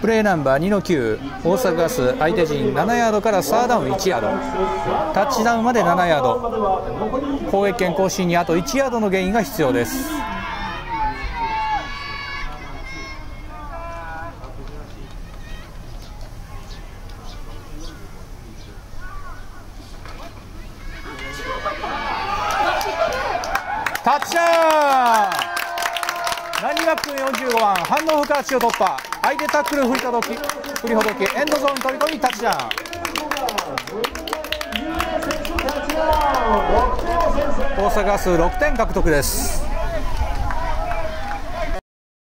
プレーナンバー2の9、大阪ガス相手陣7ヤードからサーダウン1ヤード、タッチダウンまで7ヤード、攻撃権更新にあと1ヤードのゲインが必要です。タッチダウン、ランニングバック45番、反応不可視を突破、相手タックル振りほどき、エンドゾーン飛び込みタッチダウン。大阪ガス6点獲得です。